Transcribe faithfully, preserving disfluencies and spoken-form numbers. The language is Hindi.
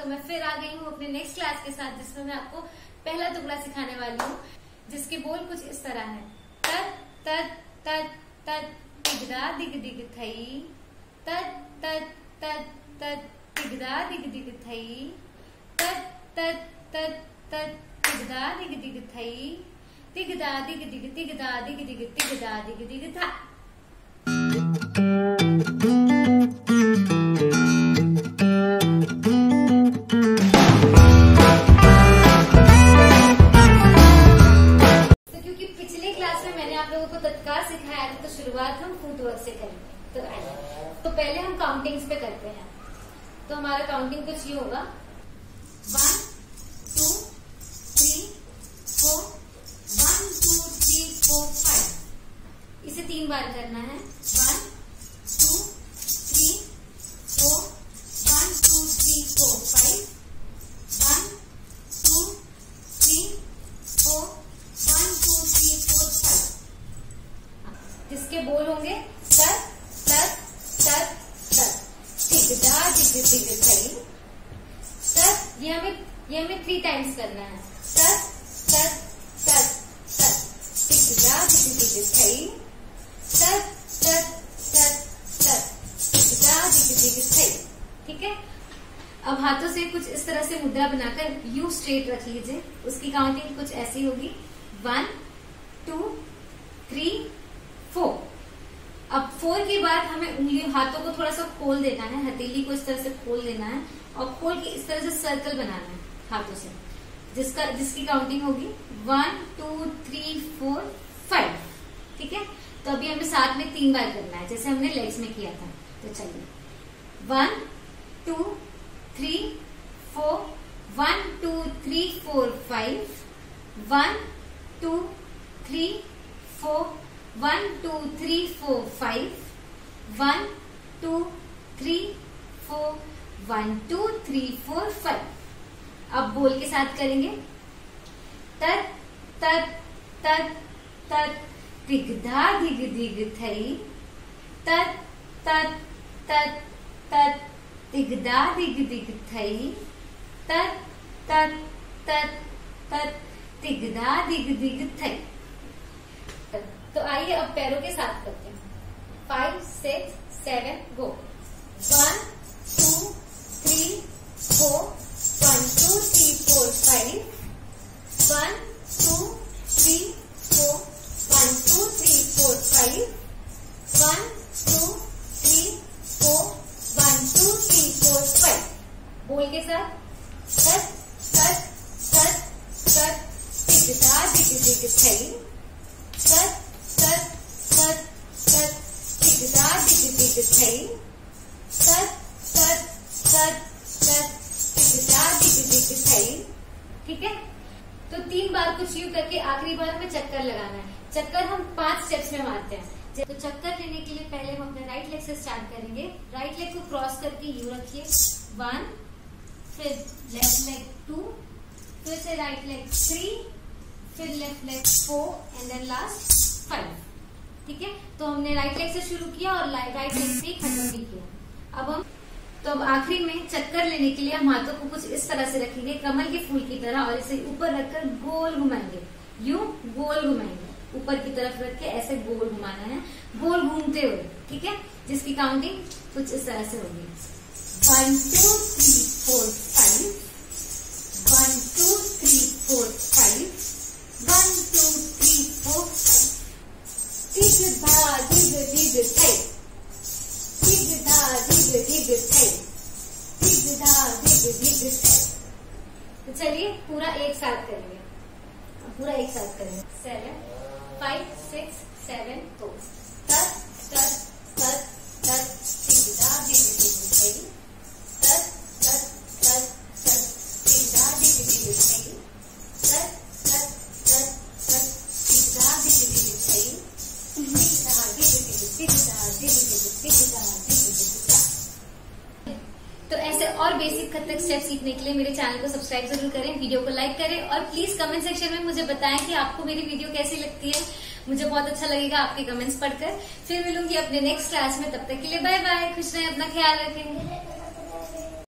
मैं फिर आ गई हूँ अपने नेक्स्ट क्लास के साथ, जिसमें मैं आपको पहला टुकड़ा सिखाने वाली हूँ, जिसके बोल कुछ इस तरह है। तत तत तत तत तिगदा दिग दिग थई, तत तत तत तत तिगदा दिग दिग थई, तत तत तत तत तिगदा दिग दिग थई, तिगदा दिग दिग तिगदा दिग दिग तिगदा दिग दिग था। को तत्काल सिखाया था, तो शुरुआत हम फुटवर्क से करेंगे। तो आइए, तो पहले हम काउंटिंग्स पे करते हैं। तो हमारा काउंटिंग कुछ ये होगा, one two three four, one two three four five. इसे तीन बार करना है। One two three four, one two three four five, one two three four, one two three four five. जिसके बोल होंगे तत तत तत तत, तिगदा दिग दिग थई, तत। ये हमें ये हमें थ्री टाइम्स करना है। तत तत तत तत, तिगदा दिग दिग थई, तत तत तत तत, तिगदा दिग दिग थई। ठीक है। अब हाथों से कुछ इस तरह से मुद्रा बनाकर यू स्ट्रेट रख लीजिए। उसकी काउंटिंग कुछ ऐसी होगी, वन टू थ्री फोर। अब फोर के बाद हमें उंगली हाथों को थोड़ा सा खोल देना है, हथेली को इस तरह से खोल देना है और खोल के इस तरह से सर्कल बनाना है हाथों से, जिसका जिसकी काउंटिंग होगी one two three four five. ठीक है। तो अभी हमें साथ में तीन बार करना है, जैसे हमने लेग्स में किया था। तो चलिए, one two three four, one two three four five, one two three four, one two three four five, one two three four, one two three four five. अब बोल के साथ करेंगे, तत तत तत तत, तिगदा दिग दिग थई, तत तत तत तत, तिगदा दिग दिग थई, तत तत तत तत, तिगदा दिग दिग थई। तो आइए अब पैरों के साथ करते हैं। Five six seven go. One two three four, one two three four five, one two three four, one two three four five, one two three four, one two three four five. बोल के साथ, तत तत तत तत, तिगदा दिग दिग थई, तत तत तत तत, तिगदा दिग दिग थई, तत तत तत तत, तिगदा दिग दिग थई। ठीक है। तो तीन बार कुछ यूं करके आखिरी बार हमें चक्कर लगाना है। चक्कर हम पांच स्टेप्स में मारते हैं। तो चक्कर लेने के लिए पहले हम अपने राइट लेग से स्टार्ट करेंगे। राइट लेग को क्रॉस करके यूं रखिए, वन, फिर लेफ्ट लेग टू, फिर से राइट लेग थ्री, फिर left leg four and then last five. ठीक है। तो हमने राइट लेग से शुरू किया और राइट लेग से खत्म भी किया। अब हम तो अब आखिरी में चक्कर लेने के लिए हम हाथों को कुछ इस तरह से रखेंगे, कमल के फूल की तरह, और इसे ऊपर रखकर गोल घुमाएंगे। यूं गोल घुमाएंगे, ऊपर की तरफ रख के ऐसे गोल घुमाना है, गोल घूमते हुए। ठीक है। जिसकी काउंटिंग कुछ इस तरह से होगी, one two three four five, one two three four five, one two three four five, तिगदा दिग दिग थई, तिगदा दिग दिग थई, तिगदा दिग दिग थई। तो चलिए पूरा एक साथ करेंगे, पूरा एक साथ करेंगे। Seven five six seven go. तत तत तत तत, तिगदा दिग दिग थई, तत तत तत तत, तिगदा दिग दिग थई, तत तत तत तत, तिगदा दिग दिग थई, तिगदा दिग दिग तिगदा दिग दिग तिगदा दिग दिग ता। तो ऐसे और बेसिक कथक स्टेप सीखने के लिए मेरे चैनल को सब्सक्राइब जरूर करें, वीडियो को लाइक करें और प्लीज कमेंट सेक्शन में मुझे बताएं कि आपको मेरी वीडियो कैसी लगती है। मुझे बहुत अच्छा लगेगा आपके कमेंट्स पढ़कर। फिर मिलूंगी अपने नेक्स्ट क्लास में, तब तक के लिए बाय बाय। खुश रहें, अपना ख्याल रखें।